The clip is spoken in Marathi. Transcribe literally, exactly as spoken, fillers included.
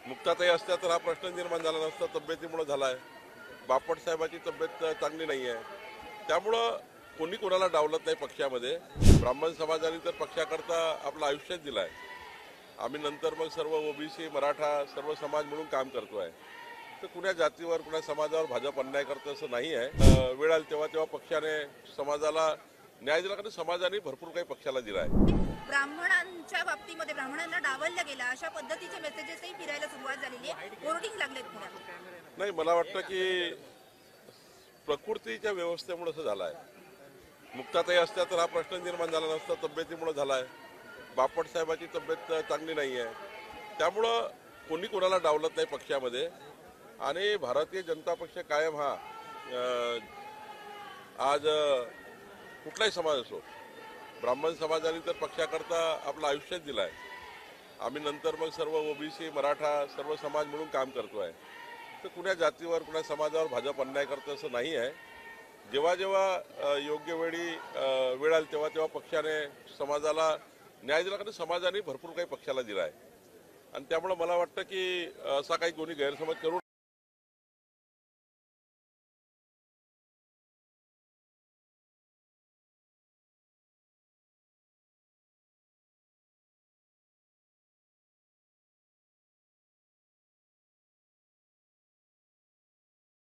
मुक्ताताई असत्या तर हा प्रश्न निर्माण झाला नसता, तब्येतीमुळे झाला आहे. बापट साहेबांची तब्येत चांगली नाही आहे, त्यामुळं कोणी कोणाला डावलत नाही पक्षामध्ये. ब्राह्मण समाजाने तर पक्षाकरता आपलं आयुष्यच दिलं आहे. आम्ही नंतर मग सर्व ओबीसी मराठा सर्व समाज मिळून काम करतो आहे. तर कुण्या जातीवर कुण्या समाजावर भाजप अन्याय करतं असं नाही आहे. अं, वेळ आली तेव्हा तेव्हा पक्षाने समाजाला न्याय दिला, कारण समाजाने भरपूर काही पक्षाला दिला आहे. ब्राह्मणांच्या बाबतीमध्ये ब्राह्मणांना डावललं गेलं अशा पद्धतीचे मेसेजेसही फिरायला सुरुवात झालेली आहे. होर्डिंग लागलेत पुण्यात. नाही, मला वाटतं की प्रकृतीच्या व्यवस्थेमुळे असं झालं आहे. मुक्ताताई असत्या तर हा प्रश्न निर्माण झाला नसता, तब्येतीमुळे झाला आहे. बापट साहेबांची तब्येत चांगली नाही आहे, त्यामुळं कोणी कोणाला डावलत नाही पक्षामध्ये. आणि भारतीय जनता पक्ष कायम हा अं, आज अं, कुठलाही समाज असो, ब्राह्मण समाजाने तर पक्षाकरता आपलं आयुष्यच दिलं आहे. आम्ही नंतर मग सर्व ओबीसी मराठा सर्व समाज मिळून काम करतो आहे. तर कुण्या जातीवर कुण्या समाजावर भाजप अन्याय करतं असं नाही आहे. जेव्हा जेव्हा अ, योग्य वेळी अ, वेळ आली तेव्हा तेव्हा पक्षाने समाजाला न्याय दिला, कारण समाजाने भरपूर काही पक्षाला दिला आहे. आणि त्यामुळे मला वाटतं की असा काही कोणी गैरसमज करू